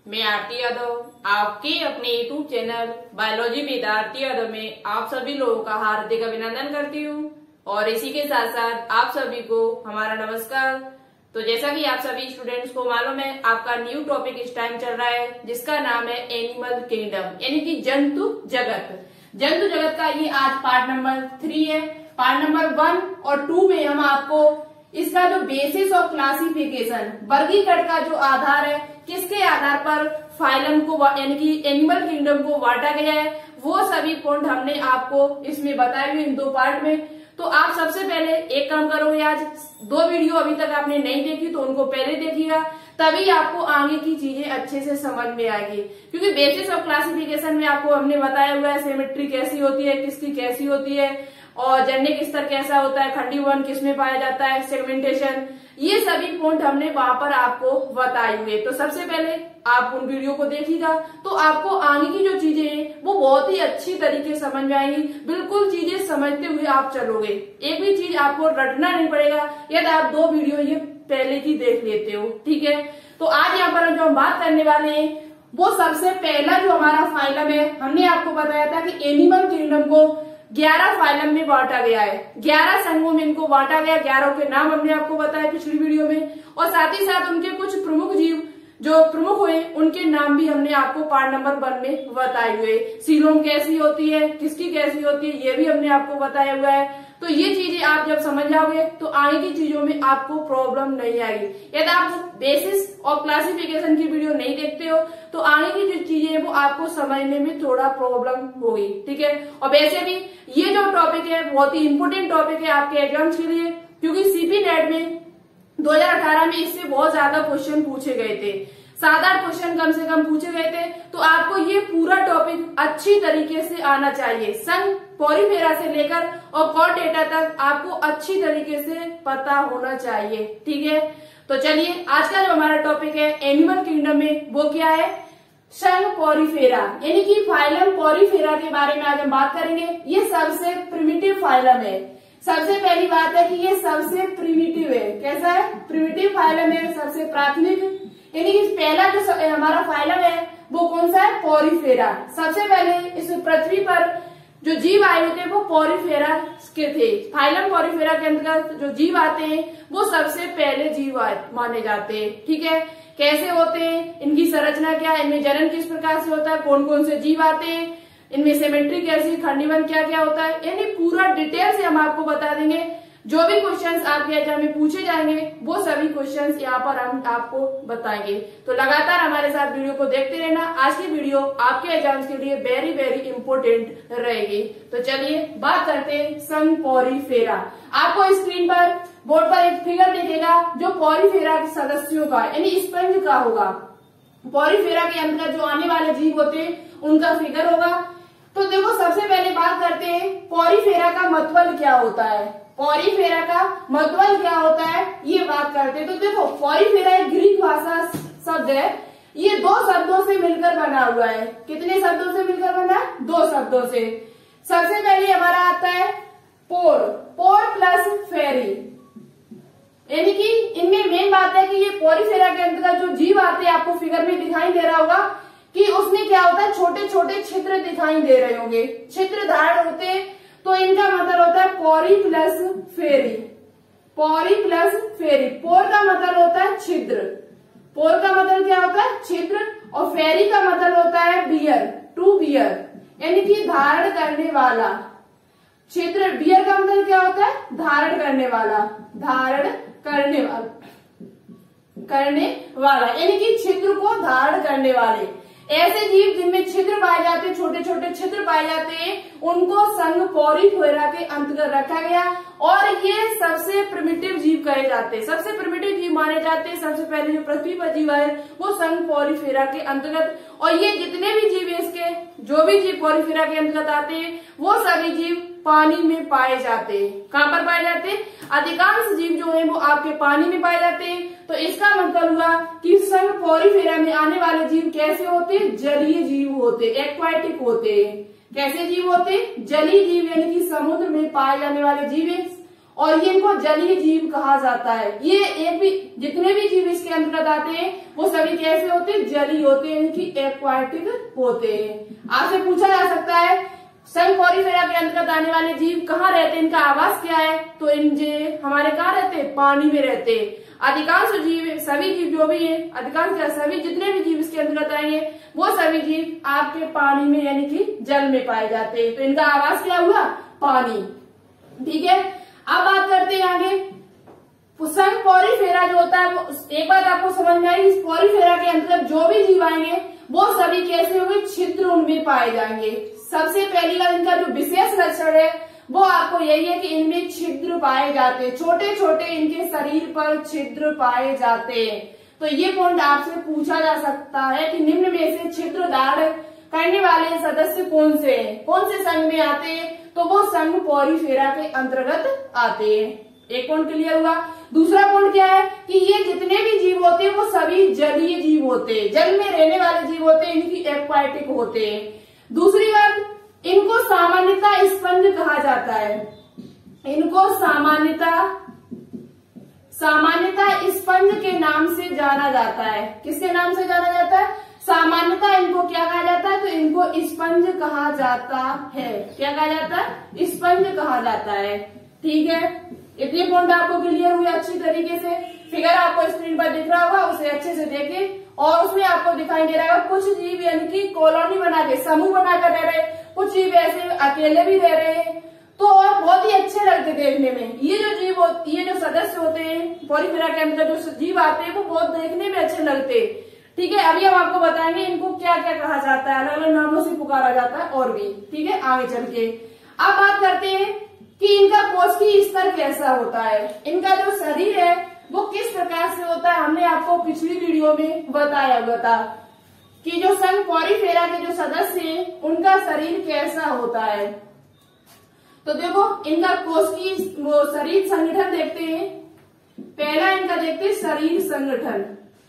मैं आरती यादव आपके अपने YouTube channel biology with Aarti Yadav में आप सभी लोगों का हार्दिक अभिनंदन करती हूँ और इसी के साथ साथ आप सभी को हमारा नमस्कार। तो जैसा कि आप सभी स्टूडेंट्स को मालूम है, आपका न्यू टॉपिक इस टाइम चल रहा है जिसका नाम है एनिमल किंगडम, यानी कि जंतु जगत। जंतु जगत का ये आज पार्ट नंबर 3 है। पार्ट नंबर 1 और 2 में हम आपको इसका जो बेसिस ऑफ क्लासिफिकेशन, वर्गीकरण का जो आधार है, किसके आधार पर फाइलम को यानी कि एनिमल किंगडम को बांटा गया है, वो सभी पॉइंट हमने आपको इसमें बताए हुए इन 2 पार्ट में। तो आप सबसे पहले एक काम करोगे, आज 2 वीडियो अभी तक आपने नहीं देखी तो उनको पहले देखिएगा, तभी आपको आगे की चीजें अच्छे से समझ में आएगी। क्योंकि बेसिस ऑफ क्लासिफिकेशन में आपको हमने बताया हुआ है सिमेट्री कैसी होती है, किसकी कैसी होती है, और जननिक स्तर कैसा होता है, खंडी वर्ण किसमें पाया जाता है, सेगमेंटेशन, ये सभी पॉइंट हमने वहां पर आपको बताए हुए। तो सबसे पहले आप उन वीडियो को देखिएगा तो आपको आगे की जो चीजें हैं वो बहुत ही अच्छी तरीके से समझ में आएंगी। बिल्कुल चीजें समझते हुए आप चलोगे, एक भी चीज आपको रटना नहीं पड़ेगा यदि आप 2 वीडियो ये पहले की देख लेते हो, ठीक है। तो आज यहाँ पर जो हम बात करने वाले हैं वो सबसे पहला जो हमारा फाइलम है, हमने आपको बताया था कि एनिमल किंगडम को 11 फाइलम में बांटा गया है, 11 संघों में इनको बांटा गया। 11 के नाम हमने आपको बताया पिछली वीडियो में, और साथ ही साथ उनके कुछ प्रमुख जीव जो प्रमुख हुए उनके नाम भी हमने आपको पार्ट नंबर 1 में बताए हुए। सीलोम कैसी होती है, किसकी कैसी होती है, ये भी हमने आपको बताया हुआ है। तो ये चीजें आप जब समझ जाओगे तो आगे की चीजों में आपको प्रॉब्लम नहीं आएगी। यदि आप बेसिस और क्लासिफिकेशन की वीडियो नहीं देखते हो तो आगे की जो चीजें हैं वो आपको समझने में थोड़ा प्रॉब्लम होगी, ठीक है। और वैसे भी ये जो टॉपिक है बहुत ही इंपोर्टेंट टॉपिक है आपके एग्जाम्स के लिए, क्योंकि सीपी नेट में 2018 में इससे बहुत ज्यादा क्वेश्चन पूछे गए थे, 7-8 क्वेश्चन कम से कम पूछे गए थे। तो आपको ये पूरा टॉपिक अच्छी तरीके से आना चाहिए, संघ पॉलीफेरा से लेकर और कॉर्डेटा तक आपको अच्छी तरीके से पता होना चाहिए, ठीक है। तो चलिए आज का जो हमारा टॉपिक है एनिमल किंगडम में वो क्या है, संघ पॉलीफेरा, यानी कि फाइलम पॉलीफेरा के बारे में आज हम बात करेंगे। ये सबसे प्रिमिटिव फाइलम है। सबसे पहली बात है कि ये सबसे प्रिमिटिव है। कैसा है? प्रिमिटिव फाइलम है, सबसे प्राथमिक, यानी कि पहला जो हमारा फाइलम है वो कौन सा है, पॉलीफेरा। सबसे पहले इस पृथ्वी पर जो जीव आए थे वो पॉलीफेरा के थे। फाइलम पॉलीफेरा के अंतर्गत जो जीव आते हैं वो सबसे पहले जीव माने जाते हैं, ठीक है। कैसे होते हैं, इनकी संरचना क्या है, इनमें जनन किस प्रकार से होता है, कौन कौन से जीव आते हैं, इनमें सिमेट्री कैसी, खंडीवन क्या क्या होता है, यानी पूरा डिटेल से हम आपको बता देंगे। जो भी क्वेश्चंस आपके एग्जाम में पूछे जाएंगे वो सभी क्वेश्चंस यहाँ पर हम आपको बताएंगे। तो लगातार हमारे साथ वीडियो को देखते रहना। आज की वीडियो आपके एग्जाम्स के लिए वेरी वेरी इंपोर्टेंट रहेगी। तो चलिए बात करते हैं संघ पॉलीफेरा। आपको स्क्रीन पर बोर्ड पर एक फिगर दिखेगा जो पॉलीफेरा के सदस्यों का यानी स्पंज का होगा। पॉलीफेरा के अंतर्गत जो आने वाले जीव होते हैं उनका फिगर होगा। तो देखो सबसे पहले बात करते हैं पॉलीफेरा का मतलब क्या होता है। पॉलीफेरा का मतलब क्या होता है ये बात करते हैं। तो देखो पॉलीफेरा एक ग्रीक भाषा शब्द है, ये 2 शब्दों से मिलकर बना हुआ है। कितने शब्दों से मिलकर बना है? 2 शब्दों से। सबसे पहले हमारा आता है पोर, पोर प्लस फेरी, यानी कि इनमें मेन बात है कि ये पॉलीफेरा के अंतर्गत जो जीव आते हैं, आपको फिगर में दिखाई दे रहा होगा कि उसमें क्या होता है, छोटे छोटे छिद्र दिखाई दे रहे होंगे, छिद्र धारण होते हैं। तो इनका मतलब होता है पोरी प्लस फेरी, पोरी प्लस फेरी। पोर का मतलब होता है छिद्र, पोर का मतलब क्या होता है, छिद्र, और फेरी का मतलब होता है बियर, टू बियर, यानी कि धारण करने वाला। छिद्र, बियर का मतलब क्या होता है, धारण करने वाला, धारण करने वाला, यानी कि छिद्र को धारण करने वाले। ऐसे जीव जिनमें छिद्र पाए जाते हैं, छोटे छोटे छिद्र पाए जाते हैं, उनको संघ पॉलीफेरा के अंतर्गत रखा गया। और ये सबसे प्रिमिटिव जीव कहे जाते हैं, सबसे प्रिमिटिव जीव माने जाते हैं। सबसे पहले जो पृथ्वी पर जीव है वो संघ पॉलीफेरा के अंतर्गत। और ये जितने भी जीव है, इसके जो भी जीव पॉलीफेरा के अंतर्गत आते हैं वो सभी जीव पानी में पाए जाते हैं। कहाँ पर पाए जाते हैं? अधिकांश जीव जो है वो आपके पानी में पाए जाते हैं। तो इसका मतलब हुआ कि संघ पॉलीफेरा में आने वाले जीव कैसे होते हैं, जलीय जीव होते, एक्वाटिक होते। कैसे जीव होते? जलीय जीव, यानी कि समुद्र में पाए जाने वाले जीव है। और ये इनको जलीय जीव कहा जाता है। ये एक भी जितने भी जीव इसके अंतर्गत आते हैं वो सभी कैसे होते हैं, जलीय होते हैं, इनकी एक्वाटिक होते हैं। आपसे पूछा जा सकता है संघ पॉरीफेरा के अंतर्गत आने वाले जीव कहाँ रहते हैं, इनका आवास क्या है, तो इन हमारे कहाँ रहते हैं, पानी में रहते हैं। अधिकांश जीव, सभी जीव जो भी है, अधिकांश या सभी जितने भी जीव इसके अंतर्गत आएंगे वो सभी जीव आपके पानी में यानी कि जल में पाए जाते हैं। तो इनका आवास क्या हुआ, पानी। ठीक है, अब बात करते हैं आगे। संघ पॉरीफेरा जो होता है वो एक बात आपको समझ में आई, इस पॉरीफेरा के अंतर्गत जो भी जीव आएंगे वो सभी कैसे होंगे, छिद्र उनमें पाए जाएंगे। सबसे पहली बात इनका जो विशेष लक्षण है वो आपको यही है कि इनमें छिद्र पाए जाते हैं, छोटे छोटे इनके शरीर पर छिद्र पाए जाते हैं। तो ये पॉइंट आपसे पूछा जा सकता है कि निम्न में से छिद्र धारण करने वाले सदस्य कौन से हैं, कौन से संघ में आते हैं, तो वो संघ पॉरीफेरा के अंतर्गत आते हैं। एक पॉइंट क्लियर हुआ। दूसरा पॉइंट क्या है कि ये जितने भी जीव होते हैं वो सभी जलीय जीव होते हैं, जल में रहने वाले जीव होते हैं, इनकी एक्वाटिक होते हैं। दूसरी बात, इनको सामान्यतः स्पंज कहा जाता है, इनको सामान्यतः स्पंज के नाम से जाना जाता है। किसके नाम से जाना जाता है, सामान्यतः इनको क्या कहा जाता है, तो इनको स्पंज कहा जाता है। क्या कहा जाता है, स्पंज कहा जाता है। ठीक है, इतने पॉइंट आपको क्लियर हुए अच्छी तरीके से। फिगर आपको स्क्रीन पर दिख रहा होगा, उसे अच्छे से देखें और उसमें आपको दिखाई दे रहा है कुछ जीव यानी कि कॉलोनी बना के, समूह बनाकर रह रहे, कुछ जीव ऐसे अकेले भी रह रहे हैं, तो और बहुत ही अच्छे लगते देखने में। ये जो जीव ये जो सदस्य होते हैं पॉरीफेरा के अंदर जो जीव आते हैं वो बहुत देखने में अच्छे लगते हैं। ठीक है, अभी हम आपको बताएंगे इनको क्या क्या कहा जाता है, अलग अलग नामों से पुकारा जाता है और भी। ठीक है, आगे चल के अब बात करते हैं कि इनका कोशिकीय स्तर कैसा होता है, इनका जो शरीर है वो किस प्रकार से होता है। हमने आपको पिछली वीडियो में बताया हुआ था कि जो संघ पॉरीफेरा के जो सदस्य हैं उनका शरीर कैसा होता है। तो देखो इनका कोशिकीय शरीर संगठन देखते हैं। पहला इनका देखते हैं शरीर संगठन।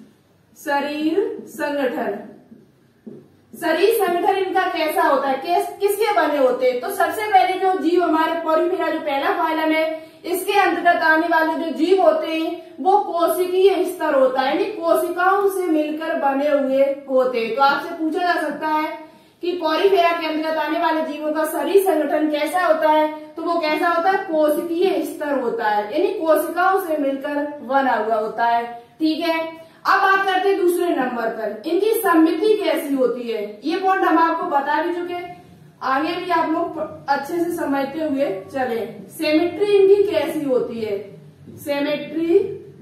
शरीर संगठन इनका कैसा होता है, किसके बने होते हैं। तो सबसे पहले जो जीव हमारे पॉरीफेरा जो पहला फाइलम है इसके अंतर्गत आने वाले जो जीव होते हैं वो कोशिकीय स्तर होता है, यानी कोशिकाओं से मिलकर बने हुए होते हैं। तो आपसे पूछा जा सकता है कि पॉरीफेरा के अंतर्गत आने वाले जीवों का शरीर संगठन कैसा होता है, तो वो कैसा होता है, कोशिकीय स्तर होता है, यानी कोशिकाओं से मिलकर बना हुआ होता है। ठीक है, अब बात करते हैं दूसरे नंबर पर, इनकी सममिति कैसी होती है। ये पॉइंट हम आपको बता भी चुके, आगे भी आप लोग अच्छे से समझते हुए चले। सिमेट्री इनकी कैसी होती है, सिमेट्री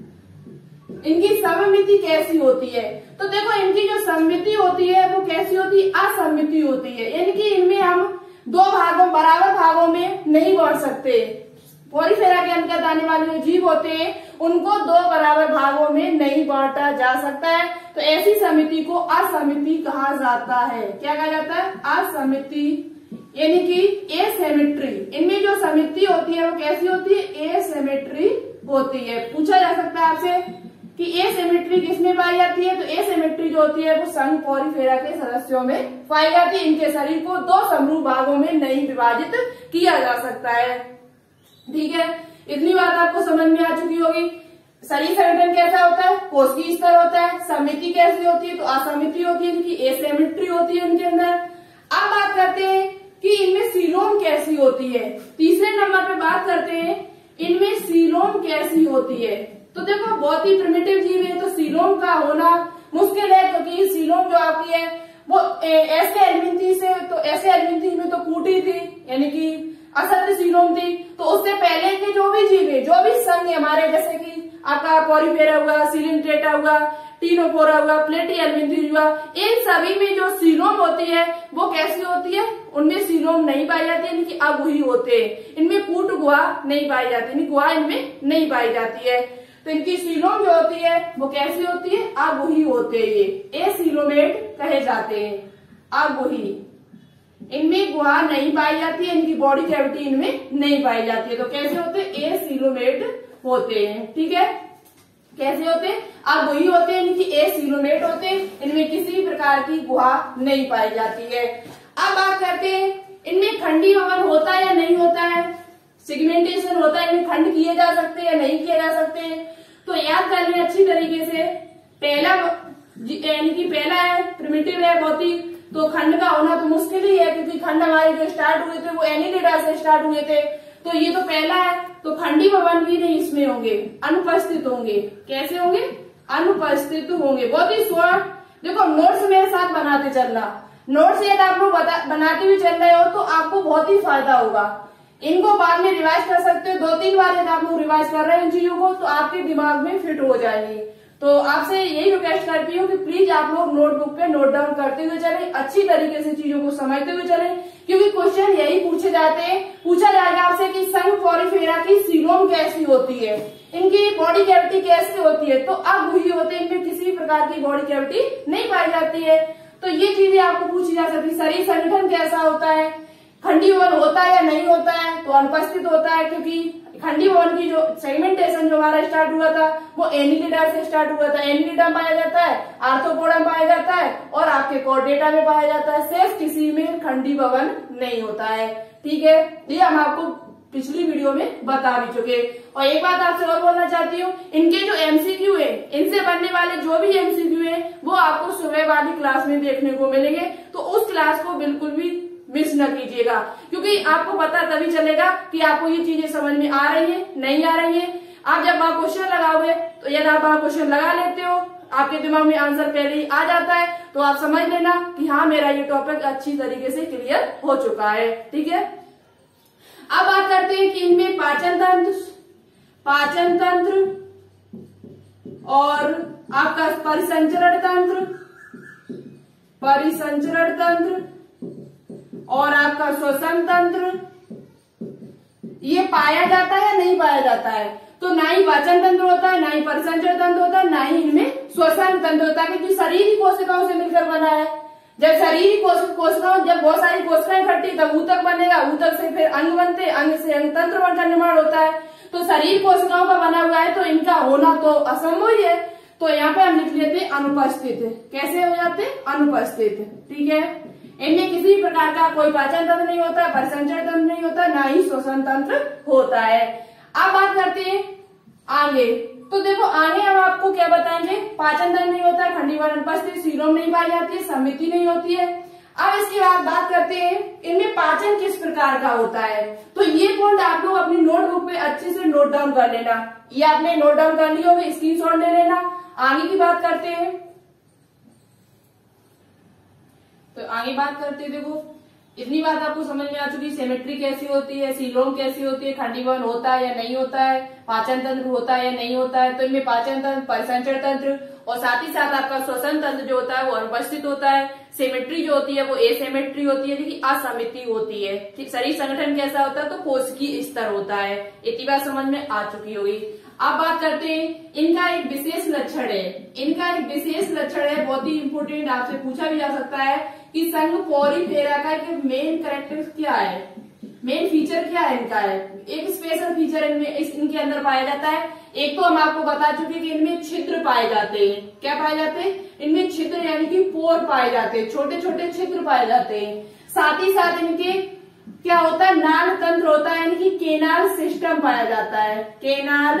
इनकी सममिति कैसी होती है। तो देखो इनकी जो सममिति होती है वो कैसी होती है, असममिति होती है, यानी कि इनमें हम दो भागों बराबर भागों में नहीं बांट सकते। पॉरीफेरा के अंतर्गत आने वाले जो जीव होते हैं उनको दो बराबर भागों में नहीं बांटा जा सकता है, तो ऐसी समिति को असममिति कहा जाता है। क्या कहा जाता है, असममिति, यानी कि एसिमेट्री। इनमें जो समिति होती है वो कैसी होती है, एसिमेट्री होती है। पूछा जा सकता है आपसे कि एसिमेट्री किसमें पाई जाती है, तो एसिमेट्री जो होती है वो संघ पॉरीफेरा के सदस्यों में पाई जाती है। इनके शरीर को दो समरूप भागों में नहीं विभाजित किया जा सकता है। ठीक है, इतनी बात आपको समझ में आ चुकी होगी। शरीर संगठन कैसा होता है, कोशिकीय स्तर होता है। समिति कैसी होती है, तो असमिति होती है, इनकी एसिमेट्री होती है इनके अंदर। अब बात करते हैं कि इनमें सीलोम कैसी होती है। तीसरे नंबर पे बात करते हैं इनमें सीलोम कैसी होती है। तो देखो बहुत ही प्रिमिटिव जीव है तो सीलोम का होना मुश्किल है, क्योंकि सीलोम जो आपकी है वो ऐसे एलिमेंथी से, तो ऐसे एलिमेंथी में तो कूटी थी, यानी कि असत्य सीलोम थी। तो उससे पहले के जो भी जीव है, जो भी संघ हमारे, जैसे कि आपका पॉरीफेरा हुआ, सिलिंट्रेटा हुआ, टीनोफोरा हुआ, प्लेटी एलिमेंथी हुआ, इन सभी में जो सीलोम होती है वो कैसी होती है, उनमें सीलोम नहीं पाई जाती है, इनकी अगुही होते हैं। इनमें कूट गुहा नहीं पाई जाती, इनकी गुहा इनमें नहीं पाई जाती है। तो इनकी सीलोम जो होती है वो कैसी होती है, अगुही होते हैं, ये एसीलोमेट कहे जाते हैं, अगुही। इनमें गुहा नहीं पाई जाती है, इनकी बॉडी कैविटी इनमें नहीं पाई जाती है, तो कैसे होते हैं, एसीलोमेट होते हैं। ठीक है, कैसे होते हैं, अगुही होते हैं, इनकी एसीलोमेट होते हैं, इनमें किसी प्रकार की गुहा नहीं पाई जाती है। अब बात करते हैं इनमें खंडी भवन होता है या नहीं होता है, सेगमेंटेशन क्वेश्चन होता है इनमें खंड किए जा सकते हैं या नहीं किए जा सकते, तो याद कर लें अच्छी तरीके से। पहला यानी कि पहला है प्रिमिटिव है बहुत ही, तो खंड का होना तो मुश्किल ही है क्योंकि खंड हमारे जो स्टार्ट हुए थे वो एनिलिडा से स्टार्ट हुए थे, तो ये तो पहला है। तो खंडी भवन भी नहीं इसमें होंगे, अनुपस्थित होंगे। कैसे होंगे? अनुपस्थित होंगे। बहुत ही शॉर्ट, देखो नोट्स मेरे साथ बनाते चलना, नोट्स यदि आप लोग बनाते हुए चल रहे हो तो आपको बहुत ही फायदा होगा। इनको बाद में रिवाइज कर सकते हो, 2-3 बार यदि आप लोग रिवाइज कर रहे हैं इन चीजों को तो आपके दिमाग में फिट हो जाएंगे। तो आपसे यही रिक्वेस्ट करती हूँ कि प्लीज आप लोग नोटबुक पे नोट डाउन करते हुए चले, अच्छी तरीके से चीजों को समझते हुए चले, क्योंकि क्वेश्चन यही पूछे जाते हैं। पूछा जाएगा आपसे कि संघ पोरिफेरा की सीलोम कैसी होती है, इनकी बॉडी कैविटी कैसी होती है, तो अब वही होते हैं, इनमें किसी प्रकार की बॉडी कैविटी नहीं पाई जाती है। तो ये चीजें आपको पूछी जा सकती है। शरीर संगठन कैसा होता है, खंडी भवन होता है या नहीं होता है, तो अनुपस्थित होता है, क्योंकि खंडी भवन की जो सेगमेंटेशन जो हमारा स्टार्ट हुआ था वो एनिलिडा से स्टार्ट हुआ था। एनिलिडा पाया जाता है, आर्थ्रोपोडा पाया जाता है और आपके कॉर्डेटा में पाया जाता है, शेष किसी में खंडी भवन नहीं होता है। ठीक है, ये हम आपको पिछली वीडियो में बता भी चुके। और एक बात आपसे और बोलना चाहती हूँ, इनके जो एमसीक्यू है, इनसे बनने वाले जो भी एमसीक्यू है वो आपको सुबह वाली क्लास में देखने को मिलेंगे, तो उस क्लास को बिल्कुल भी मिस न कीजिएगा, क्योंकि आपको पता तभी चलेगा कि आपको ये चीजें समझ में आ रही है नहीं आ रही है। आप जब वहां क्वेश्चन लगाओगे तो यदि आप वहां क्वेश्चन लगा लेते हो, आपके दिमाग में आंसर पहले ही आ जाता है, तो आप समझ लेना कि हाँ मेरा ये टॉपिक अच्छी तरीके से क्लियर हो चुका है। ठीक है, अब बात करते हैं कि इनमें पाचन तंत्र और आपका परिसंचरण तंत्र और आपका श्वसन तंत्र ये पाया जाता है या नहीं पाया जाता है, तो ना ही पाचन तंत्र होता है, ना ही परिसंचरण तंत्र होता है, ना ही इनमें श्वसन तंत्र होता है, क्योंकि शरीर ही कोशिकाओं से मिलकर बना है। जब शरीर ही कोशिकाओं, जब बहुत सारी कोशिकाएं इकट्ठी तब ऊतक बनेगा, ऊतक से फिर अंग बनते, अंग से अंग तंत्र का निर्माण होता है। तो शरीर कोशिकाओं का बना हुआ है तो इनका होना तो असंभव ही है, तो यहाँ पे हम लिख लेते अनुपस्थित। कैसे हो जाते? अनुपस्थित। ठीक है, इनमें किसी प्रकार का कोई पाचन तंत्र नहीं होता, परिसंचरण तंत्र नहीं होता, ना ही श्वसन तंत्र होता है। अब बात करते हैं आगे, तो देखो आगे हम आपको क्या बताएंगे, पाचन तंत्र नहीं होता, खंडी भवन अनुपस्थित, सीलोम नहीं पाई जाती है, समिति नहीं होती है। अब इसके बाद बात करते हैं इनमें पाचन किस प्रकार का होता है, तो ये पॉइंट आप लोग अपनी नोटबुक पे अच्छे से नोट डाउन कर लेना। ये आपने नोट डाउन कर लिया होगा, स्क्रीनशॉट ले लेना। आगे की बात करते हैं, तो आगे बात करते हैं, देखो इतनी बात आपको समझ में आ चुकी, सिमेट्री कैसी होती है, सीलोम कैसी होती है, खंडी भवन होता है या नहीं होता है, पाचन तंत्र होता है या नहीं होता है। तो इनमें पाचन तंत्र, परिसंचरण तंत्र और साथ ही साथ आपका श्वसन तंत्र जो होता है वो अनुपस्थित होता है। सिमेट्री जो होती है वो एसिमेट्री होती है, देखिए असमिति होती है। ठीक, शरीर संगठन कैसा होता है, तो कोशिकीय स्तर होता है। इतनी बात समझ में आ चुकी होगी। अब बात करते हैं इनका एक विशेष लक्षण है, इनका एक विशेष लक्षण है, बहुत ही इंपोर्टेंट, आपसे पूछा भी जा सकता है कि संघ पोरिफेरा का मेन कैरेक्टर क्या है, मेन फीचर क्या है इनका है। एक स्पेशल फीचर इनके अंदर पाया जाता है। एक तो हम आपको बता चुके कि इनमें छिद्र पाए जाते हैं। क्या पाए जाते हैं? इनमें छिद्र यानी कि पोर पाए जाते हैं, छोटे छोटे छिद्र पाए जाते हैं। साथ ही साथ इनके क्या होता है, नाल तंत्र होता है, यानी कि केनाल सिस्टम पाया जाता है। केनाल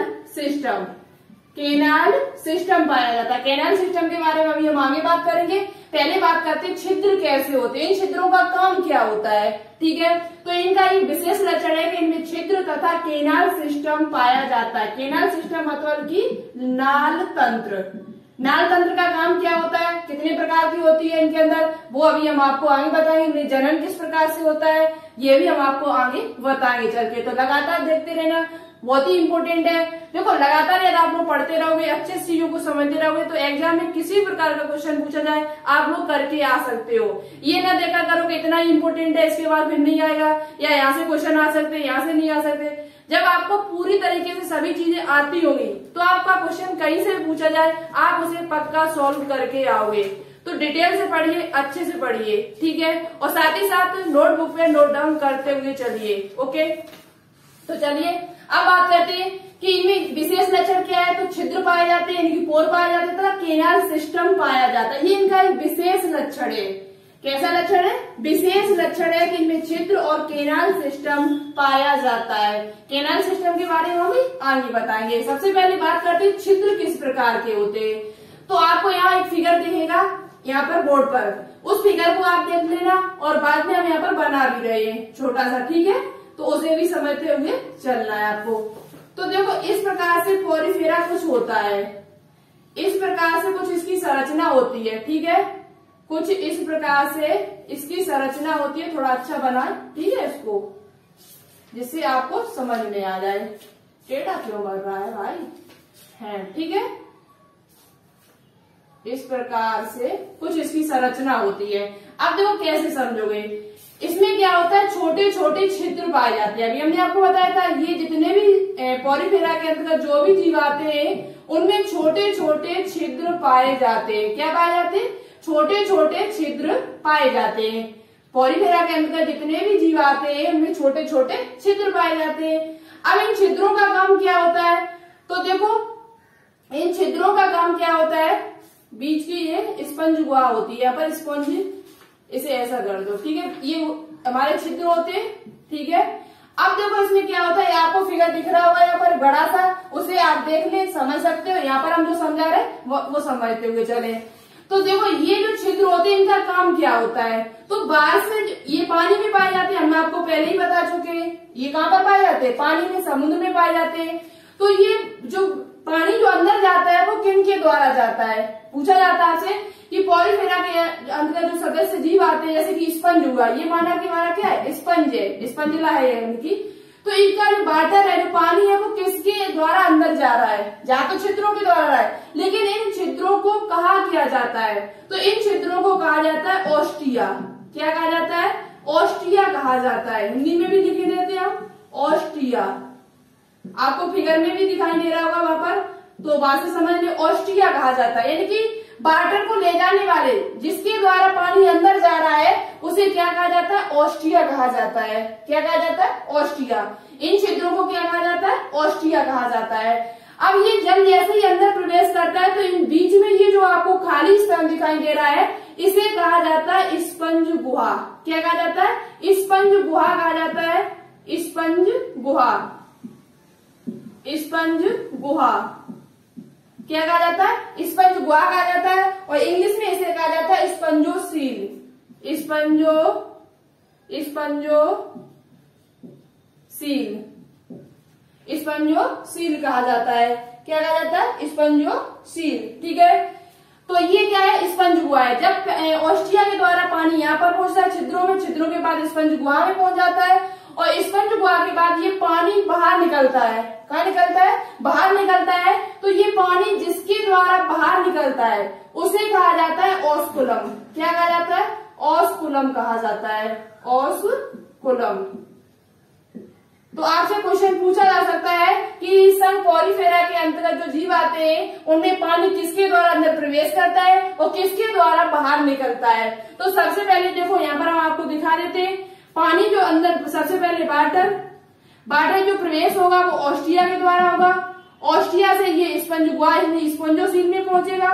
सिस्टम पाया जाता है। केनाल सिस्टम के बारे में अभी हम आगे बात करेंगे। पहले बात करते हैं छिद्र कैसे होते हैं, इन छिद्रों का काम क्या होता है। ठीक है, तो इनका एक विशेष लक्षण है कि इनमें छिद्र तथा केनाल सिस्टम पाया जाता है। केनाल सिस्टम मतलब कि नाल तंत्र। नाल तंत्र का काम क्या होता है, कितने प्रकार की होती है इनके अंदर, वो अभी हम आपको आगे बताएंगे। इनमें जनन किस प्रकार से होता है ये भी हम आपको आगे बताएंगे चल के, तो लगातार देखते रहना, बहुत ही इंपॉर्टेंट है। देखो लगातार यदि आप लोग पढ़ते रहोगे, अच्छे चीजों को समझते रहोगे, तो एग्जाम में किसी प्रकार का क्वेश्चन पूछा जाए आप लोग करके आ सकते हो। ये ना देखा करो कि इतना ही इंपॉर्टेंट है इसके बाद फिर नहीं आएगा, या यहाँ से क्वेश्चन आ सकते, यहाँ से नहीं आ सकते। जब आपको पूरी तरीके से सभी चीजें आती होंगी तो आपका क्वेश्चन कहीं से पूछा जाए आप उसे पक्का सॉल्व करके आओगे। तो डिटेल से पढ़िए, अच्छे से पढ़िए, ठीक है, और साथ ही साथ नोटबुक पे नोट डाउन करते हुए चलिए। ओके, तो चलिए अब बात करते हैं कि इनमें विशेष लक्षण क्या है। तो छिद्र पाए जाते हैं, इनकी पोर पाए जाते हैं तथा केनाल सिस्टम पाया जाता है। ये इनका एक विशेष लक्षण है। कैसा लक्षण है? विशेष लक्षण है कि इनमें छिद्र और केनाल सिस्टम पाया जाता है। केनाल सिस्टम के बारे में हम आगे बताएंगे। सबसे पहले बात करते हैं छिद्र किस प्रकार के होते हैं। तो आपको यहाँ एक फिगर दिखेगा यहाँ पर बोर्ड पर, उस फिगर को आप देख लेना और बाद में हम यहाँ पर बना भी रहे हैं छोटा सा, ठीक है? तो उसे भी समझते हुए चलना है आपको। तो देखो इस प्रकार से पोरिफेरा कुछ होता है, इस प्रकार से कुछ इसकी संरचना होती है, ठीक है? कुछ इस प्रकार से इसकी संरचना होती है। थोड़ा अच्छा बनाए, ठीक है, इसको, जिससे आपको समझ में आ जाए। टेढ़ा क्यों बन रहा है भाई? है, ठीक है? इस प्रकार से कुछ इसकी संरचना होती है। अब देखो कैसे समझोगे। इसमें क्या होता है, छोटे छोटे छिद्र पाए जाते हैं। अभी हमने आपको बताया था ये जितने भी पोरिफेरा के अंतर्गत जो भी जीव आते हैं उनमें छोटे छोटे छिद्र पाए जाते हैं। क्या पाए जाते हैं? छोटे छोटे छिद्र पाए जाते हैं। पोरिफेरा के अंतर्गत जितने भी जीव आते हैं उनमें छोटे छोटे छिद्र पाए जाते हैं। अब इन छिद्रों का काम क्या होता है? तो देखो इन छिद्रों का काम क्या होता है, बीच की ये स्पंज गुहा होती है, यहाँ पर स्पंज, इसे ऐसा कर दो, ठीक है? ये हमारे छिद्र होते हैं, ठीक है? अब देखो इसमें क्या होता है, आपको फिगर दिख रहा होगा यहाँ पर बड़ा सा, उसे आप देख ले, समझ सकते हो। यहाँ पर हम जो समझा रहे वो समझते हुए चले। तो देखो ये जो छिद्र होते हैं इनका काम क्या होता है? तो बाहर से ये पानी में पाए जाते हैं, हम आपको पहले ही बता चुके हैं। ये कहाँ पर पाए जाते हैं? पानी में, समुद्र में पाए जाते हैं। तो ये जो पानी जो अंदर जाता है वो किन के द्वारा जाता है? पूछा जाता है आपसे कि पोरिफेरा के अंतर्गत जो सदस्य जीव आते हैं, जैसे कि स्पंज हुआ, ये माना क्या है? स्पंज है, स्पंजिला है इनकी। तो इनका जो वाटर है, जो पानी है, वो किसके द्वारा अंदर जा रहा है? जा तो छिद्रों के द्वारा रहा है, लेकिन इन छिद्रों को कहा किया जाता है? तो इन छिद्रों को कहा जाता है ऑस्टिया। क्या कहा जाता है? ऑस्टिया कहा जाता है। हिंदी में भी लिखे देते हैं हम ऑस्टिया, आपको फिगर में भी दिखाई दे रहा होगा वहां पर, तो वहां से समझ ले। ऑस्टिया कहा जाता है, यानी कि वाटर को ले जाने वाले, जिसके द्वारा पानी अंदर जा रहा है, उसे क्या कहा जाता है? ऑस्टिया कहा जाता है। क्या कहा जाता है? ऑस्टिया। इन छिद्रों को क्या कहा जाता है? ऑस्टिया कहा जाता है। अब ये जल जैसे ही अंदर प्रवेश करता है तो इन बीच में ये जो आपको खाली स्थान दिखाई दे रहा है, इसे कहा जाता है स्पंज गुहा। क्या कहा जाता है? स्पंज गुहा कहा जाता है। स्पंज गुहा, स्पंज गुहा क्या कहा जाता है? स्पंज गुहा कहा जाता है। और इंग्लिश में इसे कहा जाता है स्पंजोसील। स्पंजोसील कहा जाता है। क्या कहा जाता है? स्पंजोसील, ठीक है? तो ये क्या है? स्पंज गुहा है। जब ऑस्टिया के द्वारा पानी यहाँ पर पहुंचता है छिद्रों में, छिद्रों के बाद स्पंज गुहा में पहुंच जाता है, और स्पंज गुहा के बाद ये पानी बाहर निकलता है। कहाँ निकलता है? बाहर निकलता है। तो ये पानी जिसके द्वारा बाहर निकलता है उसे कहा जाता है ऑस्कुलम। क्या कहा जाता है? ऑस्कुलम कहा जाता है। ऑस्कुलम। तो आपसे क्वेश्चन पूछा जा सकता है कि संघ पोरिफेरा के अंतर्गत जो जीव आते हैं उनमें पानी किसके द्वारा अंदर प्रवेश करता है और किसके द्वारा बाहर निकलता है? तो सबसे पहले देखो यहाँ पर हम आपको दिखा देते हैं। पानी जो अंदर, सबसे पहले वाटर जो प्रवेश होगा वो ऑस्टिया के द्वारा होगा। ऑस्टिया से ये स्पंज गुहा स्पंजोसील में पहुंचेगा।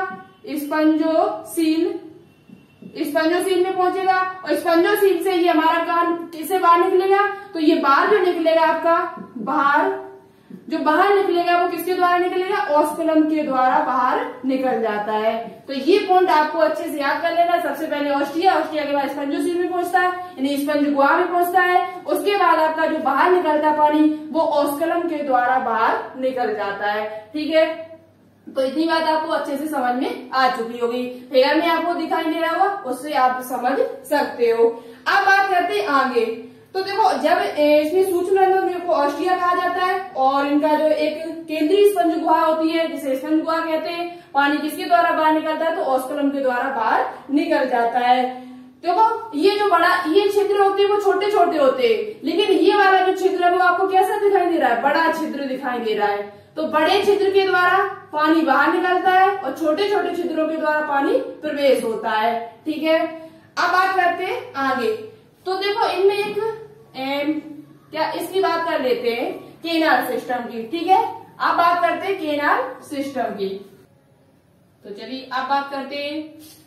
स्पंजोसील में पहुंचेगा, और स्पंजोसील से ये हमारा काम किससे बाहर निकलेगा? तो ये बाहर जो निकलेगा आपका, जो बाहर निकलेगा वो किसके द्वारा निकलेगा? ऑस्कुलम के द्वारा बाहर निकल जाता है। तो ये पॉइंट आपको अच्छे से याद कर लेना। सबसे पहले ऑस्टिया के बाद स्पंजोसील में पहुंचता है, यानी स्पंज गुहा में पहुंचता है। उसके बाद आपका जो बाहर निकलता है पानी वो ऑस्कुलम के द्वारा बाहर निकल जाता है, ठीक है? तो इतनी बात आपको अच्छे से समझ में आ चुकी होगी। फिगर में आपको दिखाई दे रहा होगा, उससे आप समझ सकते हो। अब बात करते हैं आगे। तो देखो जब इसमें सूक्ष्म रंध्रों को ऑस्टिया कहा जाता है, और इनका जो एक केंद्रीय स्पंज गुहा होती है जिसे स्पंज गुहा कहते हैं, पानी किसके द्वारा बाहर निकलता है? तो ऑस्कुलम के द्वारा बाहर निकल जाता है। देखो ये जो ये छिद्र होते हैं वो छोटे छोटे होते हैं, लेकिन ये वाला जो छिद्र है वो आपको कैसा दिखाई दे रहा है? बड़ा छिद्र दिखाई दे रहा है। तो बड़े छिद्र के द्वारा पानी बाहर निकलता है और छोटे छोटे छिद्रों के द्वारा पानी प्रवेश होता है, ठीक है? अब बात करते हैं आगे। तो देखो इनमें एक क्या इसकी बात कर लेते हैं, केनाल सिस्टम की, ठीक है? अब बात करते हैं केनाल सिस्टम की। तो चलिए अब बात करते हैं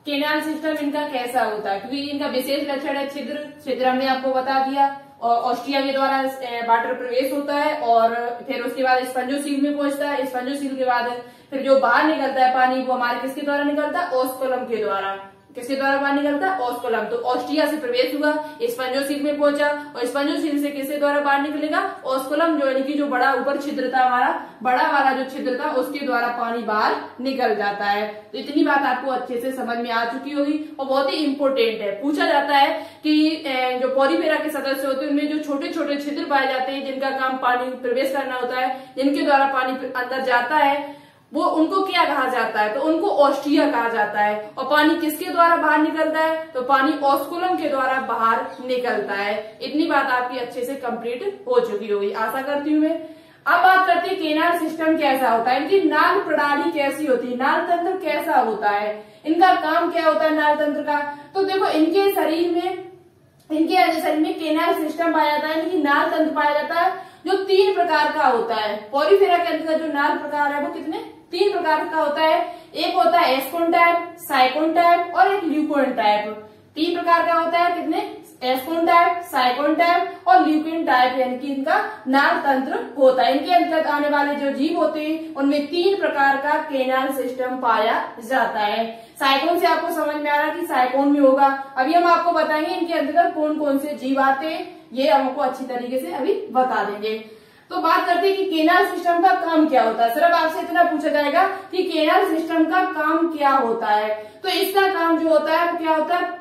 केनाल सिस्टम इनका कैसा होता है, क्योंकि इनका विशेष लक्षण है छिद्र हमने आपको बता दिया, और ऑस्ट्रिया के द्वारा वाटर प्रवेश होता है और फिर उसके बाद स्पंजोसील में पहुंचता है। स्पंजोसील के बाद फिर जो बाहर निकलता है पानी, वो हमारे किसके द्वारा निकलता है, ओस्कुलम के द्वारा। किसके द्वारा बाहर निकलता है, ओस्कुलम। तो ऑस्ट्रिया से प्रवेश हुआ, स्पंजोसील में पहुंचा, और स्पंजोसील से किसके द्वारा बाहर निकलेगा, ओस्कुलम, जो यानी कि जो बड़ा ऊपर छिद्र था हमारा, बड़ा वाला जो छिद्र था, उसके द्वारा पानी बाहर निकल जाता है। तो इतनी बात आपको अच्छे से समझ में आ चुकी होगी, और बहुत ही इंपॉर्टेंट है। पूछा जाता है कि जो पॉरीफेरा के सदस्य होते हैं उनमें जो छोटे छोटे छिद्र पाए जाते हैं, जिनका काम पानी प्रवेश करना होता है, जिनके द्वारा पानी अंदर जाता है, वो उनको क्या कहा जाता है, तो उनको ऑस्ट्रिया कहा जाता है। और पानी किसके द्वारा बाहर निकलता है, तो पानी ओस्कुलम के द्वारा बाहर निकलता है। इतनी बात आपकी अच्छे से कंप्लीट हो चुकी होगी, आशा करती हूँ मैं। अब बात करते हैं केनाल सिस्टम कैसा होता है, इनकी नाल प्रणाली कैसी होती है, नाल तंत्र कैसा होता है, इनका काम क्या होता है नाल तंत्र का। तो देखो इनके शरीर में केनाल सिस्टम पाया जाता है, इनकी नाल तंत्र पाया जाता है, जो 3 प्रकार का होता है। पॉरीफेरा के अंतर्गत जो नाल प्रकार है वो कितने 3 प्रकार का होता है। एक होता है एस्कोन टाइप, साइकोन टाइप और एक ल्यूकोन टाइप। 3 प्रकार का होता है, कितने, एस्कोन टाइप, साइकोन टाइप और ल्यूकोन टाइप, यानी कि इनका नाल तंत्र होता है। इनके अंतर्गत आने वाले जो जीव होते हैं उनमें 3 प्रकार का केनाल सिस्टम पाया जाता है। साइकोन से आपको समझ में आ रहा है कि साइकोन में होगा। अभी हम आपको बताएंगे इनके अंतर्गत कौन कौन से जीव आते हैं, ये हमको अच्छी तरीके से अभी बता देंगे। तो बात करते हैं कि केनाल सिस्टम का काम क्या होता है। सिर्फ आपसे इतना पूछा जाएगा कि केनाल सिस्टम का काम क्या होता है। तो इसका काम जो होता है वो क्या होता है,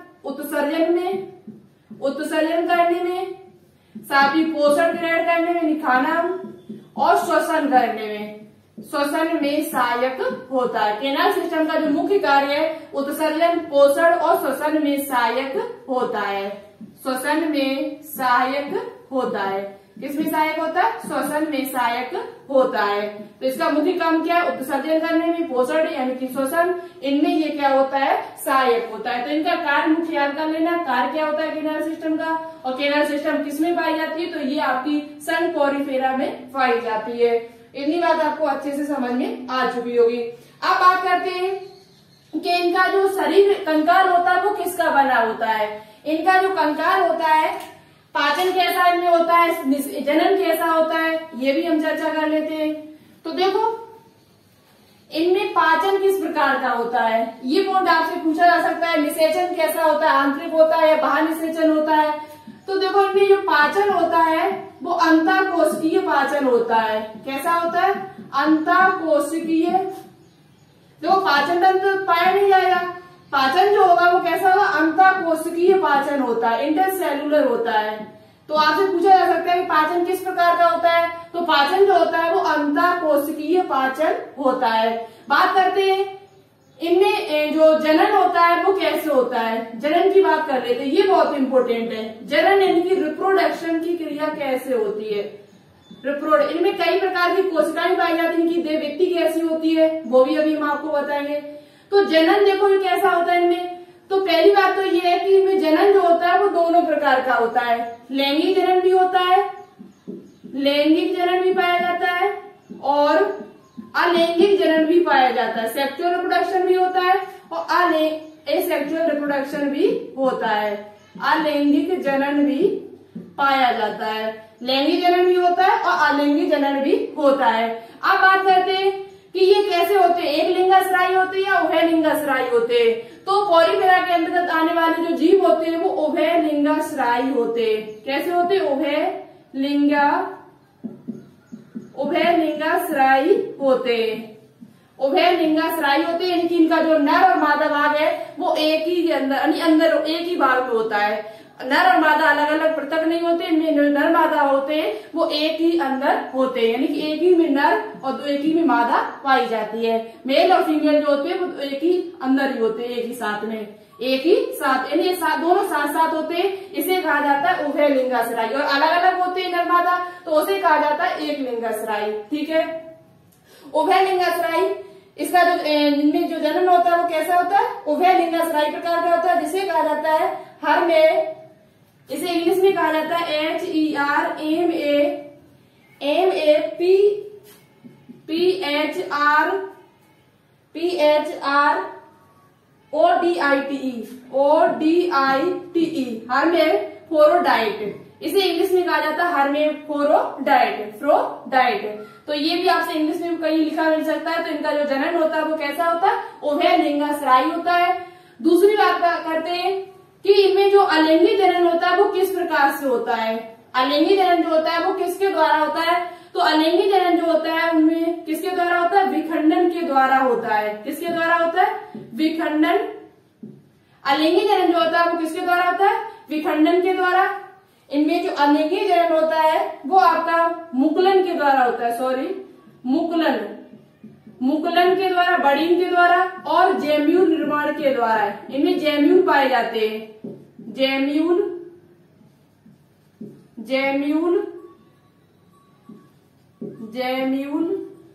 उत्सर्जन करने में, साथ ही पोषण ग्रहण करने में, निखाना और श्वसन करने में सहायक होता है। केनाल सिस्टम का जो मुख्य कार्य है उत्सर्जन, पोषण और श्वसन में सहायक होता है। श्वसन में सहायक होता है। किसमें सहायक होता है, श्वसन में सहायक होता है। तो इसका मुख्य काम क्या है, उत्सर्जन करने में, पोषण यानी कि श्वसन, इनमें ये क्या होता है, सहायक होता है। तो इनका कार्य मुख्य याद कर लेना, कार्य क्या होता है केनाल सिस्टम का, और केनाल सिस्टम किसमें पाई जाती है, तो ये आपकी सन पॉरीफेरा में पाई जाती है। इतनी बात आपको अच्छे से समझ में आ चुकी होगी। अब बात करते हैं कि इनका जो शरीर कंकाल होता है वो किसका बना होता है। इनका जो कंकाल होता है, पाचन कैसा इनमें होता है, जनन कैसा होता है, ये भी हम चर्चा कर लेते हैं। तो देखो इनमें पाचन किस प्रकार का होता है, ये पॉइंट आपसे पूछा जा सकता है। निषेचन कैसा होता है, आंतरिक होता है या बाह्य निषेचन होता है। तो देखो इनमें जो पाचन होता है वो अंतःकोशिकीय पाचन होता है। कैसा होता है, अंतःकोशिकीय। देखो पाचन तंत्र पाया नहीं जाएगा, पाचन जो होगा वो कैसा होगा, अंतःकोशिकीय पाचन होता है, इंटरसेल्युलर होता है। तो आपसे पूछा जा सकता है कि पाचन किस प्रकार का होता है, तो पाचन जो होता है वो अंतःकोशिकीय पाचन होता है। बात करते हैं इनमें जो जनन होता है वो कैसे होता है, जनन की बात कर लेते हैं, ये बहुत इंपॉर्टेंट है। जनन यानी कि रिप्रोडक्शन की क्रिया कैसे होती है, इनमें कई प्रकार की कोशिकाएं पाई जाती है, इनकी देहव्यक्ति कैसी होती है वो भी अभी हम आपको बताएंगे। तो जनन देखो ये कैसा होता है इनमें। तो पहली बात तो ये है कि इनमें जनन जो होता है वो दोनों प्रकार का होता है। लैंगिक जनन भी होता है, लैंगिक जनन भी पाया जाता है और अलैंगिक जनन भी पाया जाता है। सेक्सुअल रिप्रोडक्शन भी होता है और एसेक्सुअल रिप्रोडक्शन भी होता है। अलैंगिक जनन भी पाया जाता है, लैंगिक जनन भी होता है और अलैंगिक जनन भी होता है। अब बात करते हैं कि ये कैसे होते हैं, एक लिंगाश्रायी होते हैं या उभय लिंगाश्रायी होते हैं। तो पॉरीफेरा के अंतर्गत आने वाले जो जीव होते हैं वो उभय लिंगाश्रायी होते हैं। कैसे होते हैं, उभय लिंगाश्रायी होते हैं। उभय लिंगाश्रायी होते हैं, यानी कि इनका जो नर और मादा भाग है वो एक ही के अंदर एक ही भाग में होता है। नर और मादा अलग अलग पृथक नहीं होते, इनमें जो नर मादा होते हैं वो एक ही अंदर होते हैं, यानी कि एक ही में नर और एक ही में मादा पाई जाती है। मेल और फीमेल जो होते हैं वो एक ही अंदर ही होते हैं, एक ही साथ में, एक ही साथ, यानी दोनों साथ साथ होते हैं। इसे कहा जाता है उभय लिंगाश्रायी। और अलग अलग होते हैं नर मादा तो उसे कहा जाता है एक लिंगाश्रायी। ठीक है, उभय लिंगाश्रायी इसका जो इनमें जो जनन होता है वो कैसा होता है, उभय लिंगाश्रायी प्रकार का होता है, जिसे कहा जाता है हर में, इसे इंग्लिश में कहा जाता है ODITE हर्मेफ्रोडाइट। इसे इंग्लिश में कहा जाता है हर्मेफ्रोडाइट। तो ये भी आपसे इंग्लिश में कहीं लिखा मिल सकता है। तो इनका जो जनन होता है वो कैसा होता है, उभयलिंगाश्रायी होता है। दूसरी बात करते हैं कि इनमें जो अलिंगी जनन होता है वो किस प्रकार से होता है। अलिंगी जनन जो होता है वो किसके द्वारा होता है, तो अलिंगी जनन जो होता है उनमें किसके द्वारा होता है, विखंडन के द्वारा होता है। किसके द्वारा होता है, विखंडन। अलिंगी जनन जो होता है वो किसके द्वारा होता है, विखंडन के द्वारा। इनमें जो अलिंगी जनन होता है वो आपका मुकुलन के द्वारा होता है, मुकुलन के द्वारा, बड़ीन के द्वारा और जैम्यूल निर्माण के द्वारा। इनमें जैम्यूल पाए जाते हैं, जैम्यूल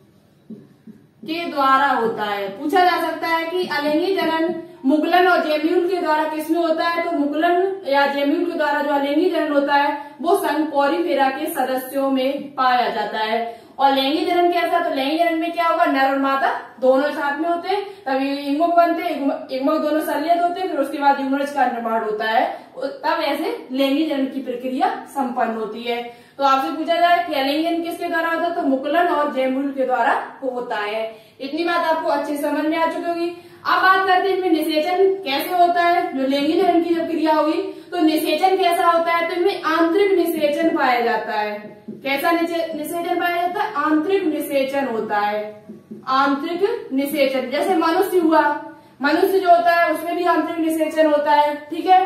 के द्वारा होता है। पूछा जा सकता है कि अलिंगी जनन मुकुलन और जैम्यूल के द्वारा किसमें होता है, तो मुकुलन या जैम्यूल के द्वारा जो अलिंगी जनन होता है वो संघ पोरिफेरा के सदस्यों में पाया जाता है। और लैंगिक जनन कैसा, तो लैंगिक जनन में क्या होगा, नर और मादा दोनों साथ में होते हैं, तभी युग्मक बनते हैं, युग्मक दोनों संलयन होते हैं, फिर उसके बाद युग्मनज का निर्माण होता है, तब ऐसे लैंगिक जनन की प्रक्रिया संपन्न होती है। तो आपसे पूछा जाए कि अलिंगी जनन किसके द्वारा होता है, तो मुकुलन और जैम्यूल के द्वारा होता है। इतनी बात आपको अच्छी समझ में आ चुकी होगी। अब बात करते हैं इनमें निषेचन कैसे होता है। जो लैंगिक जनन की जब क्रिया होगी तो निषेचन कैसा होता है, तो इनमें आंतरिक निषेचन पाया जाता है। कैसा निषेचन पाया जाता है, आंतरिक निषेचन होता है, आंतरिक निषेचन। जैसे मनुष्य हुआ, मनुष्य जो होता है उसमें भी आंतरिक निषेचन होता है, ठीक है।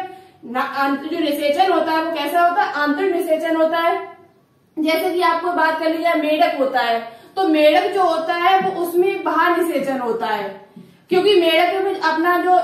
जो निषेचन होता है वो कैसा होता है, आंतरिक निषेचन होता है। जैसे कि आपको बात कर ली जाए मेढक होता है, तो मेढक जो होता है वो उसमें बाहर निषेचन होता है, क्योंकि मेढक में अपना जो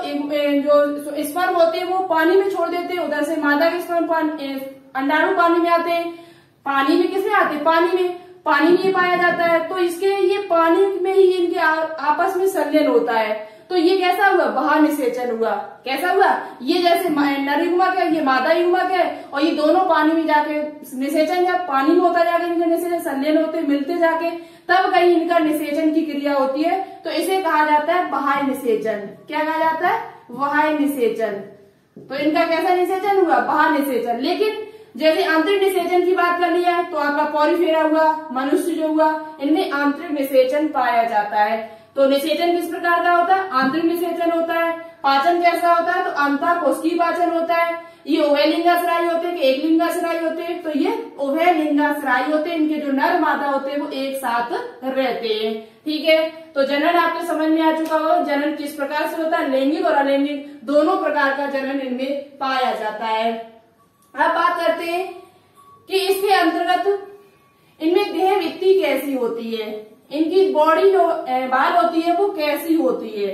स्पर्म होते हैं वो पानी में छोड़ देते हैं, उधर से मादा के स्पर्म अंडाणु पानी में आते हैं। पानी में किसमें आते हैं, पानी में ये पाया जाता है, तो इसके ये पानी में ही इनके आपस में संलयन होता है। तो ये कैसा हुआ, बाहर निषेचन हुआ। कैसा हुआ, ये जैसे नर युग्मक है, ये मादा युग्मक है, और ये दोनों पानी में जाके निषेचन, या पानी में होता जाके इनके निषेचन संलयन होते मिलते जाके, तब कहीं इनका निषेचन की क्रिया होती है, तो इसे कहा जाता है बाह्य निषेचन। क्या कहा जाता है, बाह्य निषेचन। तो इनका कैसा निषेचन हुआ, बाह्य निषेचन। लेकिन जैसे आंतरिक निषेचन की बात कर ली है तो आपका पोरिफेरा हुआ, मनुष्य जो हुआ, इनमें आंतरिक निषेचन पाया जाता है। तो निषेचन किस प्रकार का होता है, आंतरिक निषेचन होता है। पाचन कैसा होता है, तो अंतःकोशिकीय पाचन होता है। ये उभयलिंगाश्रायी होते हैं कि एक लिंगाश्रायी होते हैं, तो ये उभयलिंगाश्रायी होते हैं। इनके जो नर मादा होते हैं वो एक साथ रहते हैं, ठीक है। तो जनन आपके समझ में आ चुका हो, जनन किस प्रकार से होता है, लैंगिक और अलैंगिक दोनों प्रकार का जनन इनमें पाया जाता है। अब बात करते हैं कि इसके अंतर्गत इनमें देहवृत्ति कैसी होती है, इनकी बॉडी जो बाल होती है वो कैसी होती है।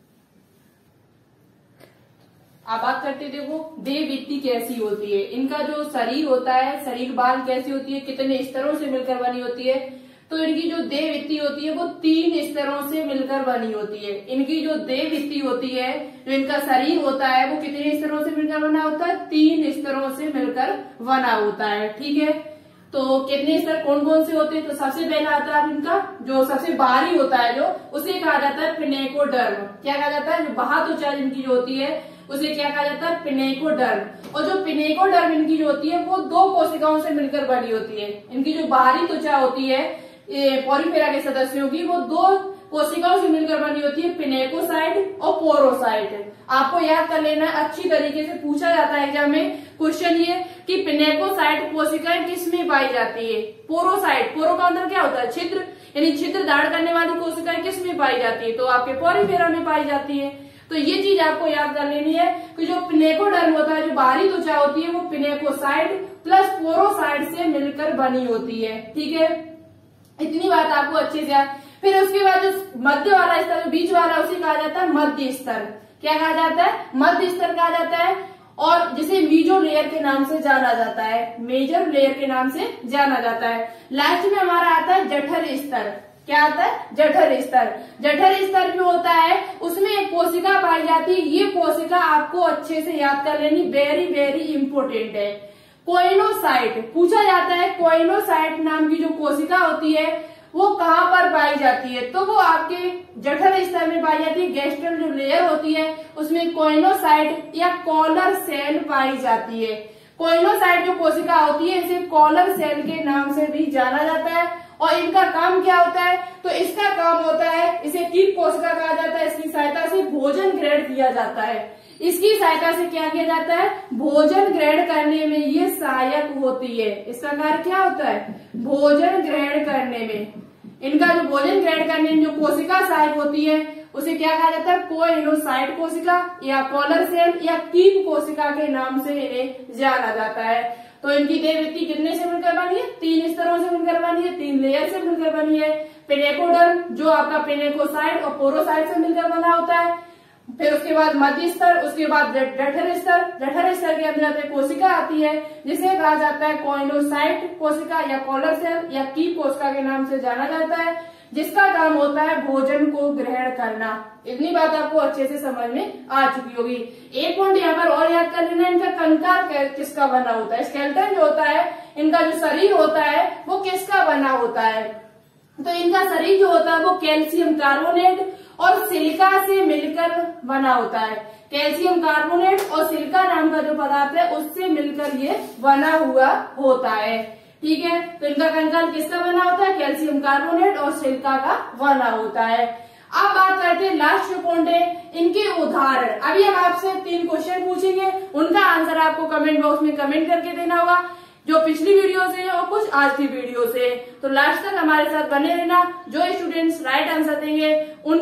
आप बात करते देखो देहवृत्ति कैसी होती है। इनका जो शरीर होता है, शरीर बाल कैसी होती है, कितने स्तरों से मिलकर बनी होती है, तो इनकी जो देहवृत्ति होती है वो 3 स्तरों से मिलकर बनी होती है। इनकी जो देहवृत्ति होती है, जो इनका शरीर होता है वो कितने स्तरों से मिलकर बना होता है, 3 स्तरों से मिलकर बना होता है, ठीक है। तो कितने स्तर कौन कौन से होते हैं, तो सबसे पहला आता है इनका जो सबसे बाहरी होता है, जो उसे कहा जाता है पिनेकोडर्म। क्या कहा जाता है, जो बाह्य त्वचा इनकी जो होती है उसे क्या कहा जाता है, पिनेकोडर्म। और जो पिनेकोडर्म इनकी जो होती है वो 2 कोशिकाओं से मिलकर बनी होती है। इनकी जो बाहरी त्वचा होती है पोरिफेरा के सदस्यों की, वो 2 कोशिकाओं से मिलकर बनी होती है, पिनेकोसाइट और पोरोसाइट। आपको याद कर लेना, अच्छी तरीके से पूछा जाता है एग्जाम में क्वेश्चन ये कि पिनेकोसाइट कोशिकाएं किसमें पाई जाती है, पोरोसाइट, पोरो का अंदर क्या होता है, छिद्र, यानी छिद्र धारण करने वाली कोशिकाएं किसमें पाई जाती है, तो आपके पोरिफेरा में पाई जाती है। तो ये चीज आपको याद कर लेनी है कि जो पिनेकोडर्म होता है, जो बाहरी त्वचा होती है, वो पिनेकोसाइट प्लस पोरोसाइट से मिलकर बनी होती है, ठीक है। इतनी बात आपको अच्छे से याद। फिर उसके बाद जो मध्य वाला स्तर, जो बीच वाला, उसे कहा जाता है मध्य स्तर। क्या कहा जाता है, मध्य स्तर कहा जाता है, और जिसे मीजो लेयर के नाम से जाना जाता है, मेजर लेयर के नाम से जाना जाता है। लास्ट में हमारा आता है जठर स्तर। क्या आता है, जठर स्तर। जठर स्तर जो होता है उसमें एक कोशिका पाई जाती है। ये कोशिका आपको अच्छे से याद कर लेनी, वेरी वेरी इंपोर्टेंट है। कोइनोसाइट पूछा जाता है, कोइनोसाइट नाम की जो कोशिका होती है वो कहाँ पर पाई जाती है, तो वो आपके जठर स्तर में पाई जाती है। गैस्ट्रल जो लेयर होती है उसमें कॉइनोसाइट या कॉलर सेल पाई जाती है। कॉइनोसाइट जो कोशिका होती है इसे कॉलर सेल के नाम से भी जाना जाता है। और इनका काम क्या होता है, तो इसका काम होता है, इसे कीट कोशिका कहा जाता है। इसकी सहायता से भोजन ग्रहण किया जाता है। इसकी सहायता से क्या किया जाता है, भोजन ग्रहण करने में ये सहायक होती है। इसका कार्य क्या होता है, भोजन ग्रहण करने में। इनका जो भोजन ग्रहण करने में जो कोशिका सहायक होती है उसे क्या कहा जाता है, कोइनोसाइट कोशिका या कॉलर सेल या कीट कोशिका के नाम से इन्हें जाना जाता है। तो इनकी देहवृत्ति कितने से मिलकर बनी है, 3 स्तरों से मिलकर बनी है, 3 लेयर से मिलकर बनी है। पेनेकोडर्म जो आपका पेनेकोसाइट और पोरोसाइट से मिलकर बना होता है। फिर उसके बाद मध्य स्तर, उसके बाद जठर स्तर। जठर स्तर के अंदर कोशिका आती है जिसे कहा जाता है कॉइनोसाइट कोशिका या कॉलर सेल या कीट कोशिका के नाम से जाना जाता है, जिसका काम होता है भोजन को ग्रहण करना। इतनी बात आपको अच्छे से समझ में आ चुकी होगी। एक पॉइंट यहाँ पर और याद कर लेना, इनका कंकाल किसका बना होता है, स्केलेटन जो होता है, इनका जो शरीर होता है वो किसका बना होता है। तो इनका शरीर जो होता है वो कैल्शियम कार्बोनेट और सिलिका से मिलकर बना होता है। कैल्शियम कार्बोनेट और सिलिका नाम का जो पदार्थ है उससे मिलकर ये बना हुआ होता है। ठीक है, तो इनका कंकाल किसका बना होता है, कैल्शियम कार्बोनेट और सिलिका का बना होता है। अब बात करते हैं लास्ट जो पॉइंट है, इनके उदाहरण। अभी हम आपसे 3 क्वेश्चन पूछेंगे, उनका आंसर आपको कमेंट बॉक्स में कमेंट करके देना होगा, जो पिछली वीडियो से और कुछ आज की वीडियो से। तो लास्ट तक हमारे साथ बने रहना। जो स्टूडेंट्स राइट आंसर देंगे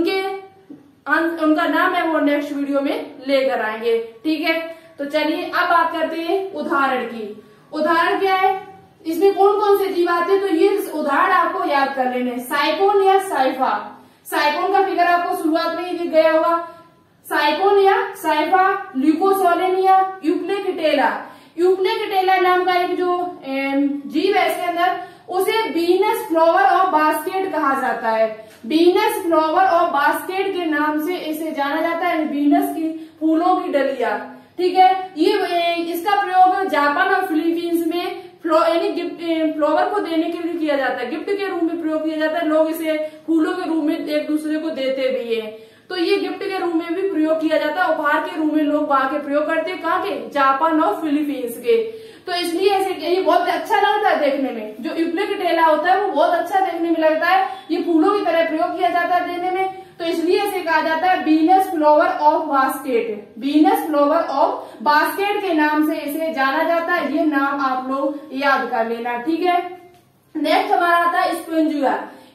उनका नाम है वो नेक्स्ट वीडियो में लेकर आएंगे। ठीक है, तो चलिए अब बात करते हैं उदाहरण की। उदाहरण क्या है, इसमें कौन कौन से जीव आते हैं, तो ये उदाहरण आपको याद कर लेने। साइकोन या साइफा। साइकोन का फिगर आपको शुरुआत में ही दिख गया होगा। साइकोन या साइफा, ल्यूकोसोलेनिया, यूप्लेकिटेला। यूप्लेकिटेला नाम का एक जो जीव है इसके अंदर, उसे वीनस फ्लावर ऑफ बास्केट कहा जाता है। वीनस फ्लावर ऑफ बास्केट के नाम से इसे जाना जाता है, वीनस की फूलों की डलिया। ठीक है, ये इसका प्रयोग जापान और फिलीपींस में फ्लावर को देने के लिए किया जाता है, गिफ्ट के रूप में प्रयोग किया जाता है। लोग इसे फूलों के रूप में एक दूसरे को देते भी है, तो ये गिफ्ट के रूप में भी प्रयोग किया जाता है। उपहार के रूप में लोग वहां के प्रयोग करते हैं, कहाँ के, जापान और फिलीपींस के। तो इसलिए ऐसे ये बहुत अच्छा लगता है देखने में। जो यूप्लेकिटेला होता है वो बहुत अच्छा देखने में लगता है, ये फूलों की तरह प्रयोग किया जाता है देने में, तो इसलिए इसे कहा जाता है Venus flower of basket. Venus flower of basket के नाम से इसे जाना जाता है। ये नाम आप लोग याद कर लेना। ठीक है, नेक्स्ट हमारा आता है स्पंजिया।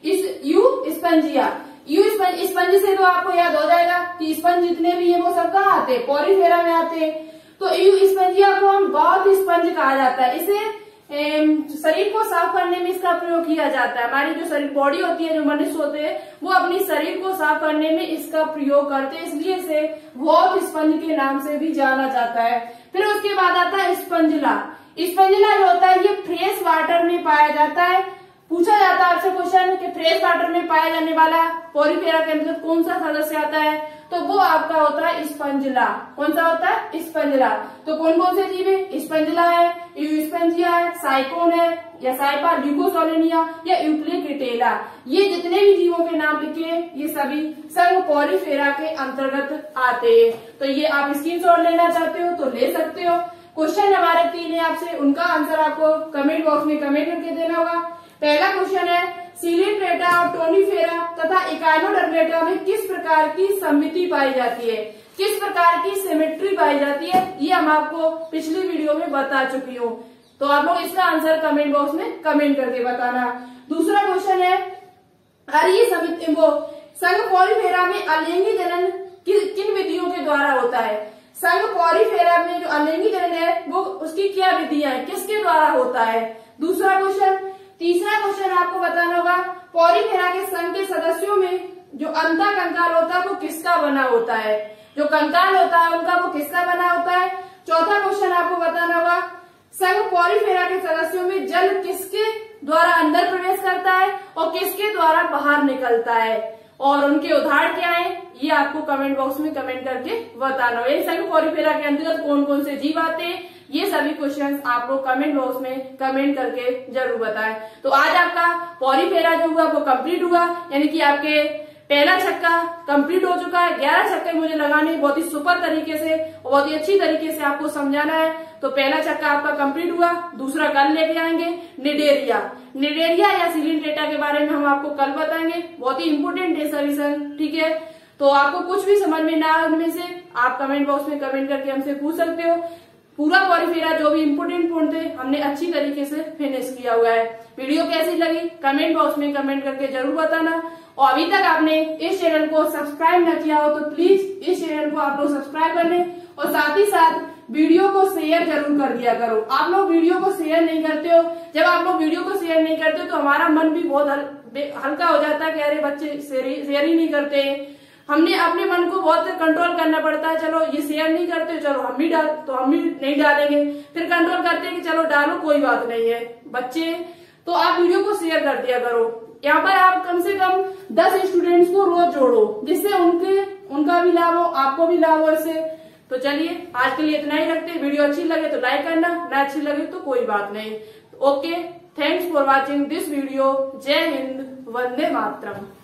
स्पंज से तो आपको याद हो जाएगा कि स्पंज जितने भी है वो सब कहाँ आते हैं, पॉलीफेरा में आते हैं। तो स्पंजिया को हम गॉथ स्पंज कहा जाता है। इसे शरीर को साफ करने में इसका प्रयोग किया जाता है। हमारी जो शरीर बॉडी होती है, जो मनुष्य होते हैं, वो अपनी शरीर को साफ करने में इसका प्रयोग करते हैं, इसलिए इसे गॉथ स्पंज के नाम से भी जाना जाता है। फिर उसके बाद आता है स्पंजिला। स्पंजिला जो होता है ये फ्रेश वाटर में पाया जाता है। पूछा जाता है आपसे क्वेश्चन कि फ्रेश वाटर में पाया जाने वाला पॉलीफेरा के अंदर कौन सा सदस्य आता है, तो वो आपका होता है स्पंजिला। कौन सा होता है, स्पंजिला। तो कौन कौन से जीव है, स्पंजिला है, यूस्पेंजिया है, साइकोन है या साइपा, ल्यूकोसोलेनिया या यूप्लेकिटेला। ये जितने भी जीवों के नाम लिखे हैं ये सभी संघ पॉलीफेरा के अंतर्गत आते हैं। तो ये आप स्क्रीनशॉट लेना चाहते हो तो ले सकते हो। क्वेश्चन हमारे 3 है आपसे, उनका आंसर आपको कमेंट बॉक्स में कमेंट करके देना होगा। पहला क्वेश्चन है, सिलिट्रेटा और टोनीफेरा तथा इकाइनोडर्मेटा में किस प्रकार की सममिति पाई जाती है, किस प्रकार की सिमेट्री पाई जाती है, ये हम आपको पिछली वीडियो में बता चुकी हूँ। तो आप लोग इसका आंसर कमेंट बॉक्स में कमेंट करके बताना। दूसरा क्वेश्चन है, अरे समिति वो संघ पॉलीफेरा में अलिंगी जनन किन विधियों के द्वारा होता है। संघ पॉलीफेरा में जो अलिंगी जनन है वो उसकी क्या विधियां है, किसके द्वारा होता है। दूसरा क्वेश्चन। तीसरा क्वेश्चन आपको बताना होगा, पॉलीफेरा के संघ के सदस्यों में जो अंतः कंकाल होता है वो किसका बना होता है, जो कंकाल होता है उनका वो किसका बना होता है। चौथा क्वेश्चन आपको बताना होगा, संघ पॉलीफेरा के सदस्यों में जल किसके द्वारा अंदर प्रवेश करता है और किसके द्वारा बाहर निकलता है। और उनके उदाहरण क्या है ये आपको कमेंट बॉक्स में कमेंट करके बताना है। ये सभी पॉलीफेरा के अंतर्गत कौन कौन से जीव आते हैं ये सभी क्वेश्चंस आप लोग कमेंट बॉक्स में कमेंट करके जरूर बताएं। तो आज आपका पॉलीफेरा जो हुआ वो कंप्लीट हुआ, यानी कि आपके पहला छक्का कंप्लीट हो चुका है। 11 छक्के मुझे लगाने बहुत ही सुपर तरीके से और बहुत ही अच्छी तरीके से आपको समझाना है। तो पहला छक्का आपका कंप्लीट हुआ, दूसरा कल लेके आएंगे। निडेरिया या सिलिंड्रेटा के बारे में हम आपको कल बताएंगे, बहुत ही इंपोर्टेंट है सॉल्यूशन, ठीक है। तो आपको कुछ भी समझ में ना आए उनमें से आप कमेंट बॉक्स में कमेंट करके हमसे पूछ सकते हो। पूरा पॉलीफेरा जो भी इंपोर्टेंट पॉइंट थे हमने अच्छी तरीके से फिनिश किया हुआ है। वीडियो कैसी लगी कमेंट बॉक्स में कमेंट करके जरूर बताना। और अभी तक आपने इस चैनल को सब्सक्राइब न किया हो तो प्लीज इस चैनल को आप लोग सब्सक्राइब कर लें और साथ ही साथ वीडियो को शेयर जरूर कर दिया करो। आप लोग वीडियो को शेयर नहीं करते हो, जब आप लोग वीडियो को शेयर नहीं करते हो तो हमारा मन भी बहुत हल्का हो जाता है कि अरे बच्चे शेयर ही नहीं करते। हमने अपने मन को बहुत कंट्रोल करना पड़ता है, चलो ये शेयर नहीं करते चलो हम भी नहीं डालेंगे, फिर कंट्रोल करते हैं कि चलो डालो कोई बात नहीं है बच्चे। तो आप वीडियो को शेयर कर दिया करो। यहाँ पर आप कम से कम 10 स्टूडेंट्स को रोज जोड़ो जिससे उनका भी लाभ हो आपको भी लाभ हो इससे। तो चलिए आज के लिए इतना ही रखते हैं। वीडियो अच्छी लगे तो लाइक करना, ना अच्छी लगे तो कोई बात नहीं। Okay, thanks for watching this video. Jai Hind, Vande Mataram.